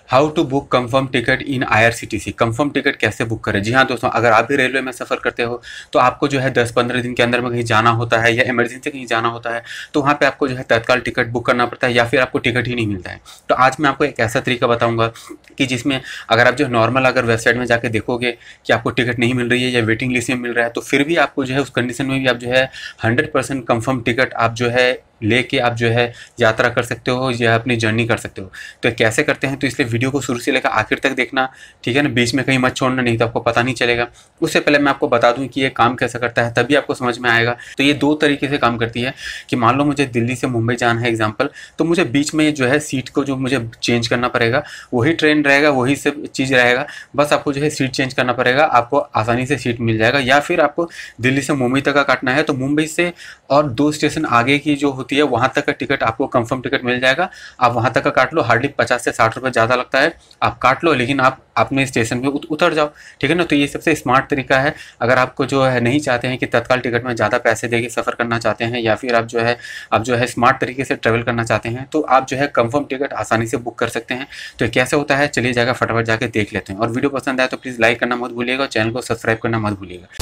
How to book confirm ticket in IRCTC। Confirm ticket कैसे book करें। जी हाँ दोस्तों, अगर आप भी रेलवे में सफ़र करते हो तो आपको जो है 10-15 दिन के अंदर में कहीं जाना होता है या इमरजेंसी कहीं जाना होता है, तो वहाँ पे आपको जो है तत्काल टिकट बुक करना पड़ता है या फिर आपको टिकट ही नहीं मिलता है। तो आज मैं आपको एक ऐसा तरीका बताऊँगा कि जिसमें अगर आप जो है नॉर्मल अगर वेबसाइट में जाके देखोगे कि आपको टिकट नहीं मिल रही है या वेटिंग लिस्ट में मिल रहा है, तो फिर भी आपको जो है उस कंडीशन में भी आप जो है 100% कंफर्म टिकट आप जो है लेके आप जो है यात्रा कर सकते हो या अपनी जर्नी कर सकते हो। तो कैसे करते हैं, तो इसलिए वीडियो को शुरू से लेकर आखिर तक देखना, ठीक है ना। बीच में कहीं मत छोड़ना, नहीं तो आपको पता नहीं चलेगा। उससे पहले मैं आपको बता दूं कि ये काम कैसे करता है, तभी आपको समझ में आएगा। तो ये दो तरीके से काम करती है कि मान लो मुझे दिल्ली से मुंबई जाना है एग्जाम्पल, तो मुझे बीच में जो है सीट को जो मुझे चेंज करना पड़ेगा, वही ट्रेन रहेगा, वही सब चीज़ रहेगा, बस आपको जो है सीट चेंज करना पड़ेगा, आपको आसानी से सीट मिल जाएगा। या फिर आपको दिल्ली से मुंबई तक का काटना है तो मुंबई से और 2 स्टेशन आगे की जो होती है वहाँ तक का टिकट आपको कंफर्म टिकट मिल जाएगा। आप वहाँ तक का काट लो, हार्डली 50 से 60 रुपये ज़्यादा लगता है, आप काट लो, लेकिन आप अपने स्टेशन पे उतर जाओ, ठीक है ना। तो ये सबसे स्मार्ट तरीका है। अगर आपको जो है नहीं चाहते हैं कि तत्काल टिकट में ज़्यादा पैसे देके सफ़र करना चाहते हैं, या फिर आप जो है स्मार्ट तरीके से ट्रैवल करना चाहते हैं, तो आप जो है कंफर्म टिकट आसानी से बुक कर सकते हैं। तो ये कैसे होता है, चलिए जाकर फटाफट जाके देख लेते हैं। और वीडियो पसंद आए तो प्लीज़ लाइक करना मत भूलिएगा और चैनल को सब्सक्राइब करना मत भूलिएगा।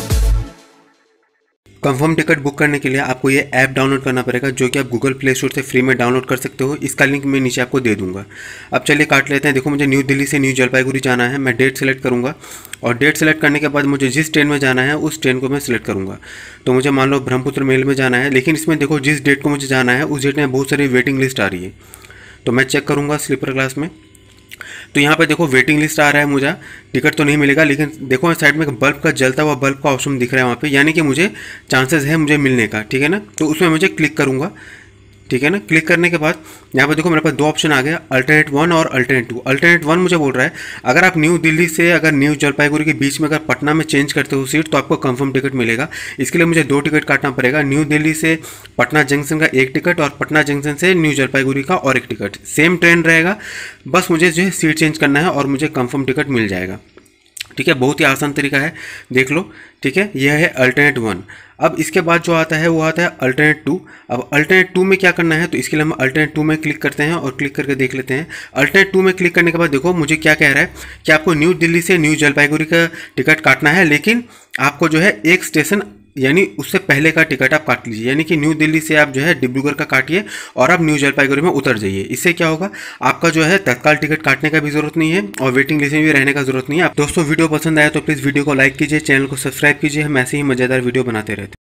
कंफर्म टिकट बुक करने के लिए आपको ये ऐप डाउनलोड करना पड़ेगा, जो कि आप गूगल प्ले स्टोर से फ्री में डाउनलोड कर सकते हो। इसका लिंक मैं नीचे आपको दे दूंगा। अब चलिए काट लेते हैं। देखो, मुझे न्यू दिल्ली से न्यू जलपाईगुड़ी जाना है। मैं डेट सेलेक्ट करूंगा और डेट सेलेक्ट करने के बाद मुझे जिस ट्रेन में जाना है उस ट्रेन को मैं सिलेक्ट करूंगा। तो मुझे मान लो ब्रह्मपुत्र मेल में जाना है, लेकिन इसमें देखो जिस डेट को मुझे जाना है उस डेट में बहुत सारी वेटिंग लिस्ट आ रही है। तो मैं चेक करूँगा स्लीपर क्लास में, तो यहाँ पे देखो वेटिंग लिस्ट आ रहा है, मुझे टिकट तो नहीं मिलेगा, लेकिन देखो साइड में बल्ब का जलता हुआ बल्ब का ऑप्शन दिख रहा है वहाँ पे, यानी कि मुझे चांसेस है मुझे मिलने का, ठीक है ना। तो उसमें मुझे क्लिक करूँगा, ठीक है ना। क्लिक करने के बाद यहाँ पर देखो मेरे पास 2 ऑप्शन आ गया, अल्टरनेट 1 और अल्टरनेट 2। अल्टरनेट 1 मुझे बोल रहा है अगर आप न्यू दिल्ली से अगर न्यू जलपाईगुड़ी के बीच में अगर पटना में चेंज करते हो सीट, तो आपको कंफर्म टिकट मिलेगा। इसके लिए मुझे 2 टिकट काटना पड़ेगा, न्यू दिल्ली से पटना जंक्शन का 1 टिकट और पटना जंक्शन से न्यू जलपाईगुड़ी का और 1 टिकट। सेम ट्रेन रहेगा, बस मुझे जो है सीट चेंज करना है और मुझे कंफर्म टिकट मिल जाएगा, ठीक है। बहुत ही आसान तरीका है, देख लो, ठीक है। यह है अल्टरनेट 1। अब इसके बाद जो आता है वो आता है अल्टरनेट 2। अब अल्टरनेट 2 में क्या करना है, तो इसके लिए हम अल्टरनेट 2 में क्लिक करते हैं और क्लिक करके देख लेते हैं। अल्टरनेट 2 में क्लिक करने के बाद देखो मुझे क्या कह रहा है कि आपको न्यू दिल्ली से न्यू जलपाईगुड़ी का टिकट काटना है, लेकिन आपको जो है 1 स्टेशन यानी उससे पहले का टिकट आप काट लीजिए, यानी कि न्यू दिल्ली से आप जो है डिब्रूगढ़ का काटिए और आप न्यू जलपाईगुड़ी में उतर जाइए। इससे क्या होगा, आपका जो है तत्काल टिकट काटने का भी जरूरत नहीं है और वेटिंग लिस्ट में भी रहने का जरूरत नहीं है। दोस्तों वीडियो पसंद आया तो प्लीज़ वीडियो को लाइक कीजिए, चैनल को सब्सक्राइब कीजिए। हम ऐसे ही मज़ेदार वीडियो बनाते रहते हैं।